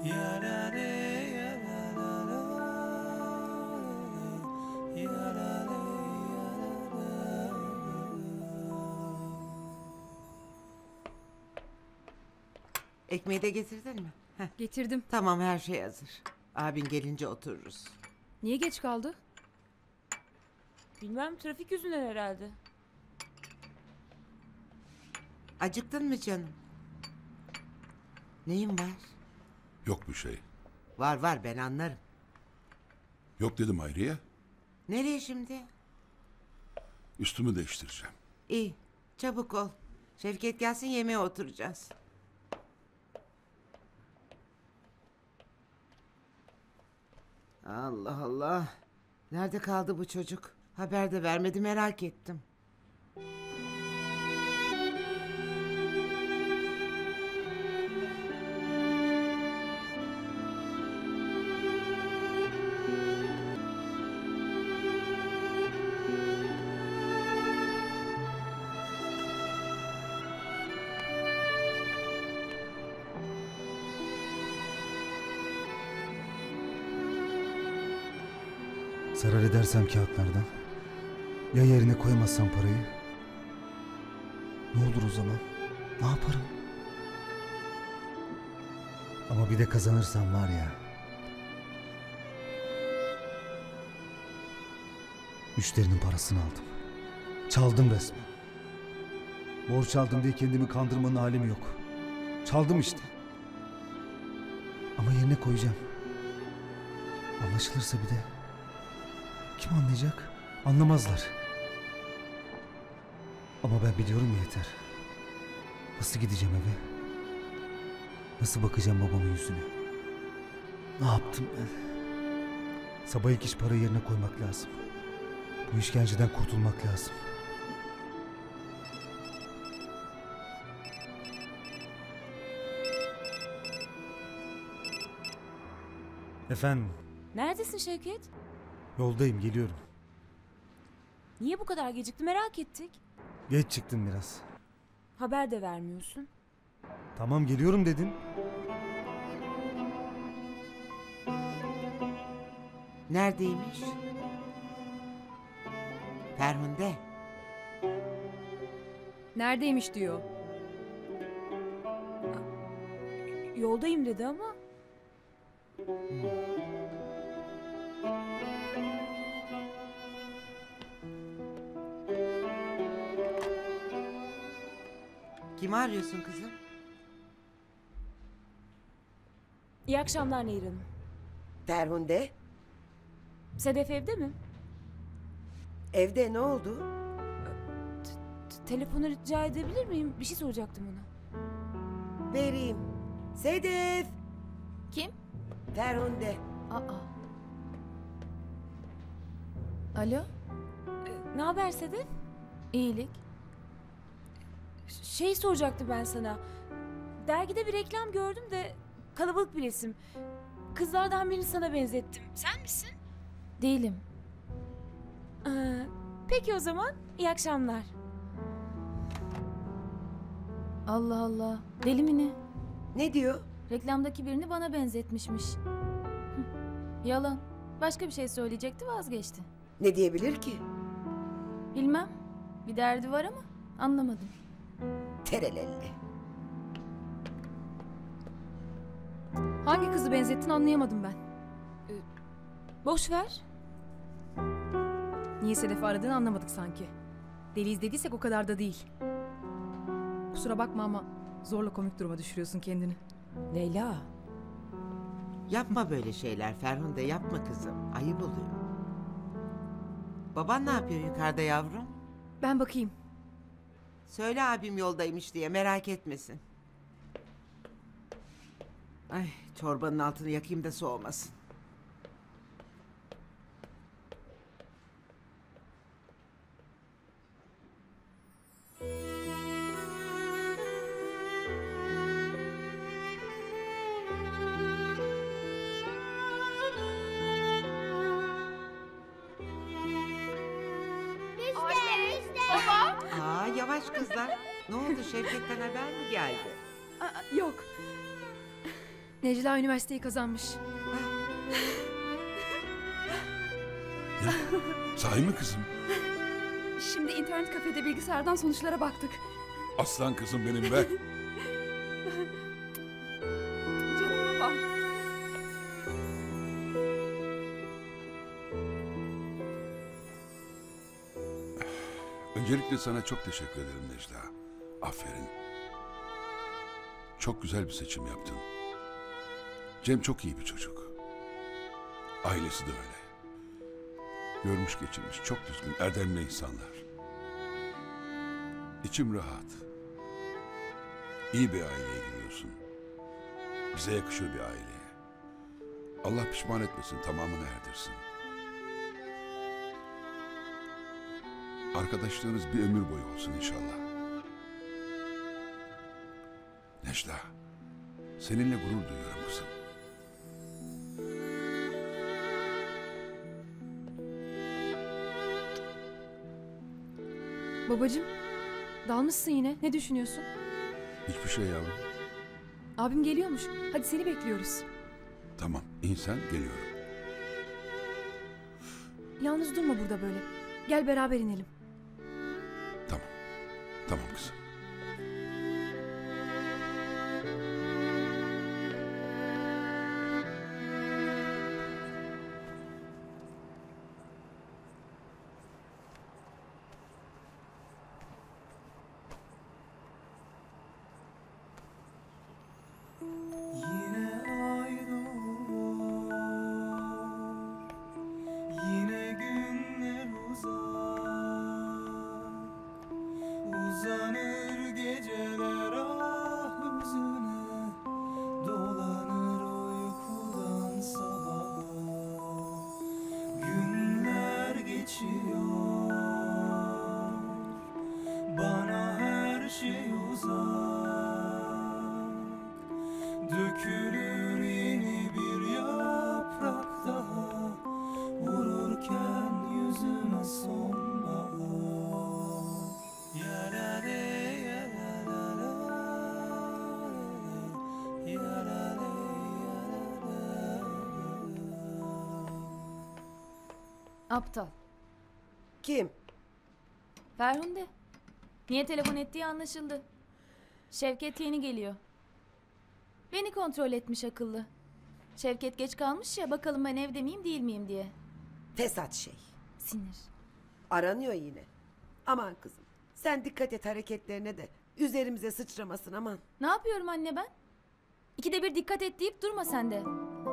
Ekmeği de getirdin mi? Heh. Getirdim. Tamam, her şey hazır. Abin gelince otururuz. Niye geç kaldı? Bilmem, trafik yüzünden herhalde. Acıktın mı canım? Neyin var? Yok bir şey. Var var, ben anlarım. Yok dedim Hayriye. Nereye şimdi? Üstümü değiştireceğim. İyi, çabuk ol. Şevket gelsin, yemeğe oturacağız. Allah Allah. Nerede kaldı bu çocuk? Haber de vermedi, merak ettim. Zarar edersem kağıtlardan, ya yerine koyamazsam parayı, ne olur o zaman? Ne yaparım? Ama bir de kazanırsam var ya, müşterinin parasını aldım. Çaldım resmen. Borç aldım diye kendimi kandırmanın alemi yok. Çaldım işte. Ama yerine koyacağım. Anlaşılırsa bir de kim anlayacak? Anlamazlar. Ama ben biliyorum ya, yeter. Nasıl gideceğim eve? Nasıl bakacağım babamın yüzüne? Ne yaptım ben? Sabah ilk iş parayı yerine koymak lazım. Bu işkenceden kurtulmak lazım. Efendim, Neredesin Şevket? yoldayım, geliyorum. Niye bu kadar gecikti, merak ettik. Geç çıktım biraz. Haber de vermiyorsun. Tamam, geliyorum dedim. Neredeymiş? Ferhunde. Neredeymiş diyor. Yoldayım dedi ama. Kimi arıyorsun kızım? İyi akşamlar Nehir Hanım. Ferhunde, Sedef evde mi? evde ne oldu? Telefonu rica edebilir miyim? Bir şey soracaktım ona. Vereyim. Sedef, Kim? Ferhunde. Aa. Alo? Ne haber Sedef? İyilik. Şey soracaktım ben sana. Dergide bir reklam gördüm de kalabalık bir resim. Kızlardan birini sana benzettim. Sen misin? Değilim. Peki o zaman iyi akşamlar. Allah Allah. Deli mi ne? Ne diyor? Reklamdaki birini bana benzetmişmiş. Yalan. Başka bir şey söyleyecekti, vazgeçti. Ne diyebilir ki? Bilmem. Bir derdi var ama anlamadım. Terelelli. Hangi kızı benzettin anlayamadım ben. Boş ver. Niye Sedef'i aradığını anlamadık sanki. Deliyiz dediysek o kadar da değil. Kusura bakma ama zorla komik duruma düşürüyorsun kendini. Leyla. Yapma böyle şeyler Ferhunde, yapma kızım. Ayıp oluyor. Baban ne yapıyor yukarıda yavrum? Ben bakayım. Söyle abim yoldaymış diye, merak etmesin. Ay, çorbanın altını yakayım da soğumasın. Aa, yavaş kızlar. Ne oldu, Şevket'ten haber mi geldi? Yok. Necla üniversiteyi kazanmış. Ne? Sahi mi kızım? Şimdi internet kafede bilgisayardan sonuçlara baktık. Aslan kızım benim be. Canım babam. Öncelikle sana çok teşekkür ederim Necla. Aferin. Çok güzel bir seçim yaptın. Cem çok iyi bir çocuk. Ailesi de öyle. Görmüş geçirmiş, çok düzgün, erdemli insanlar. İçim rahat. İyi bir aileye giriyorsun. Bize yakışır bir aileye. Allah pişman etmesin, tamamını erdirsin. Arkadaşlığınız bir ömür boyu olsun inşallah. Necla, seninle gurur duyuyorum kızım. Babacığım, dalmışsın yine. Ne düşünüyorsun? Hiçbir şey yavrum. Abim geliyormuş. Hadi seni bekliyoruz. Tamam, insan geliyorum. Yalnız durma burada böyle. Gel beraber inelim. Tamam, tamam kızım. Yine ay doğar, yine günler uzanır geceler ah hüzüne, dolanır uykudan sabaha, günler geçiyor, bana her şey uzak. Dökülür yeni bir yaprak daha, vururken yüzüme sonbahar. Yarare yarare yarare Aptal. Kim? Ferhunde. Niye telefon ettiği anlaşıldı. Şevket yeni geliyor. Beni kontrol etmiş akıllı. Şevket geç kalmış ya, bakalım ben evde miyim değil miyim diye. Fesat şey. Sinir. Aranıyor yine. Aman kızım. Sen dikkat et hareketlerine de. Üzerimize sıçramasın aman. Ne yapıyorum anne ben? İkide bir dikkat et deyip durma sen de.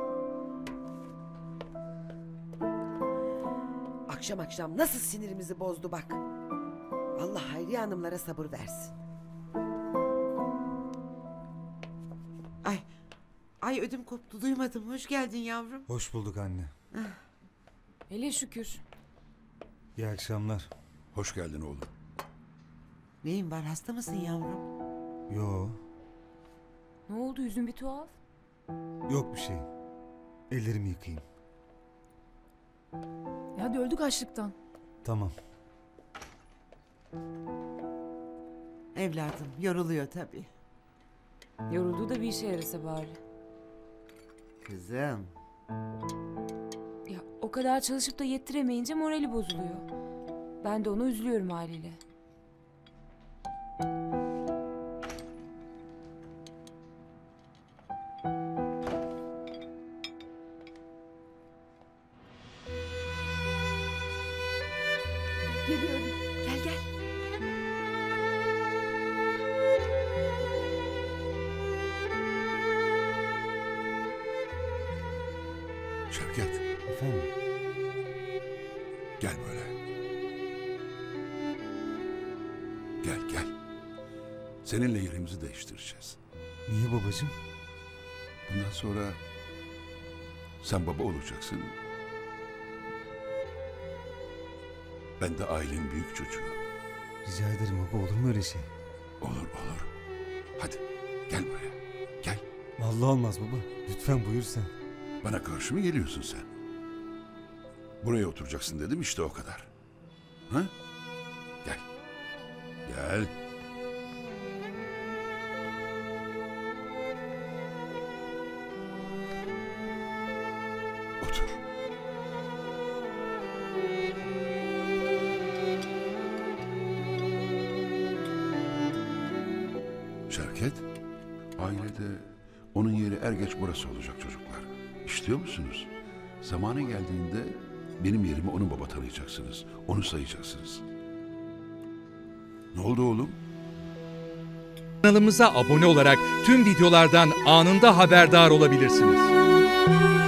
Akşam akşam nasıl sinirimizi bozdu bak. Allah Hayriye Hanımlara sabır versin. Ay ödüm koptu, duymadım. Hoş geldin yavrum. Hoş bulduk anne. Hele şükür. İyi akşamlar. Hoş geldin oğlum. Neyin var, hasta mısın yavrum? Yo, Ne oldu, yüzün bir tuhaf? yok bir şey. Ellerimi yıkayayım. Hadi öldük açlıktan. Tamam. Evladım yoruluyor tabii. Yorulduğu da bir işe yarasa bari. Kızım. Ya o kadar çalışıp da yettiremeyince morali bozuluyor. Ben de ona üzülüyorum haliyle. Geliyorum. Gel gel. Şevket, Efendim? gel böyle. Gel gel. Seninle yerimizi değiştireceğiz. Niye babacığım? Bundan sonra sen baba olacaksın. Ben de ailenin büyük çocuğu. Rica ederim baba, olur mu öyle şey? Olur olur. Hadi gel buraya. Gel. Vallahi olmaz baba. Lütfen buyur sen. Bana karşı mı geliyorsun sen? Buraya oturacaksın dedim, işte o kadar. Ha? Gel. Gel. Şevket, ailede onun yeri er geç burası olacak çocuklar. İstiyor musunuz? Zamanı geldiğinde benim yerime onun baba tanıyacaksınız. Onu sayacaksınız. Ne oldu oğlum? Kanalımıza abone olarak tüm videolardan anında haberdar olabilirsiniz.